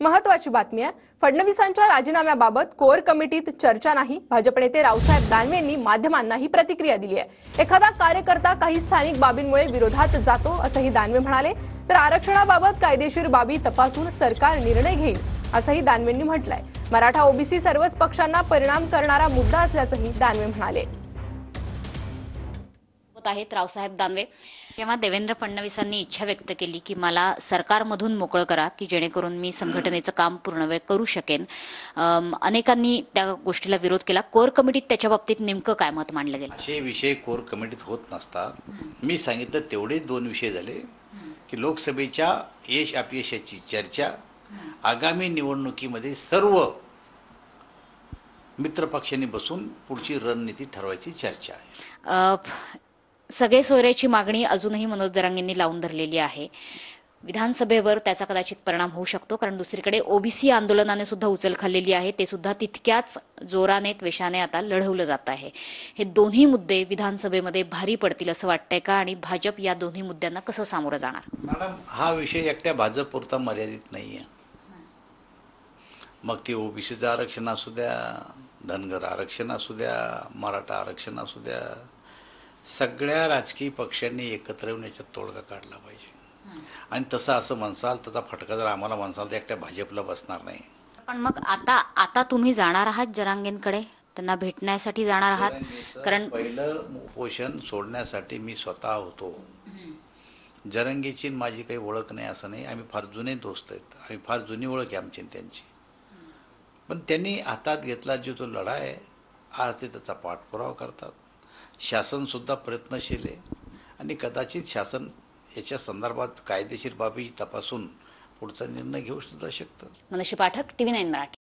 महत्त्वाची बातमी आहे। फडणवीसांच्या राजीनाम्याबाबत कोर कमिटीत चर्चा नाही। भाजप नेते रावसाहेब दानवेंनी माध्यमांना ही प्रतिक्रिया दिली आहे। एखादा कार्यकर्ता काही स्थानिक बाबींमुळे विरोधात जातो असंही दानवे म्हणाले। तर आरक्षणाबाबत कायदेशीर बाबी तपासून सरकार निर्णय घेईल असंही दानवेंनी म्हटलंय। मराठा ओबीसी सर्वच पक्षांना परिणाम करणारा मुद्दा असल्याचंही दानवे म्हणाले। आहेत रावसाहेब दानवे। जेव्हा देवेंद्र फडणवीसांनी इच्छा व्यक्त केली की मला सरकारमधून मोकळं करा की जेणेकरून मी संघटनेचं काम पूर्ण वेळ करू शकेन, अनेकांनी त्या गोष्टीला विरोध केला। कोर कमिटीत त्याच्या बाबतीत नेमकं काय मत मांडलं गेलं? असे विषय कोर कमिटीत होत नसतात। मी सांगितलं तेवढे दोन विषय झाले की लोकसभेच्या यश अपयशाची चर्चा, आगामी निवडणुकीमध्ये सर्व मित्रपक्षांनी बसून पुढची रणनीती ठरवायची चर्चा आहे। सगळे सोयऱ्याची मागणी अजूनही मनोज जरांगेंनी लावून धरलेली आहे। विधानसभेवर त्याचा कदाचित परिणाम होऊ शकतो, कारण दुसरीकडे ओबीसी आंदोलनाने सुद्धा उचल खाल्लेली आहे। ते सुद्धा तितक्याच जोराने त्वेषाने आता लढवलं जात आहे। हे दोन्ही मुद्दे विधानसभेमध्ये भारी पडतील असं वाटतंय का, आणि भाजप या दोन्ही मुद्द्यांना कसं सामोरं जाणार? मॅडम, हा विषय एकट्या भाजपपुरता मर्यादित नाही आहे। मग ते ओबीसीचं आरक्षण असू द्या, धनगर आरक्षण असू द्या, मराठा आरक्षण असू द्या, सगळ्या राजकीय पक्षांनी एकत्र येऊन याच्यात तोडगा काढला पाहिजे। आणि तसं असं म्हणसाल, त्याचा फटका जर आम्हाला म्हणसाल तर एकट्या भाजपला बसणार नाही। पण मग आता तुम्ही जाणार आहात जरांगेंकडे, त्यांना भेटण्यासाठी जाणार आहात? कारण पहिलं उपोषण सोडण्यासाठी मी स्वतः होतो। जरांगेची माझी काही ओळख नाही असं नाही, आम्ही फार जुने दोस्त आहेत, आम्ही फार जुनी ओळख आहे आमची त्यांची। पण त्यांनी हातात घेतला जो तो लढा आहे, आज ते त्याचा पाठपुरावा करतात। शासनसुद्धा प्रयत्नशील आहे आणि कदाचित शासन याच्या संदर्भात कायदेशीर बाबी तपासून पुढचा निर्णय घेऊ सुद्धा शकतं। मनोज पाठक, TV9 मराठी।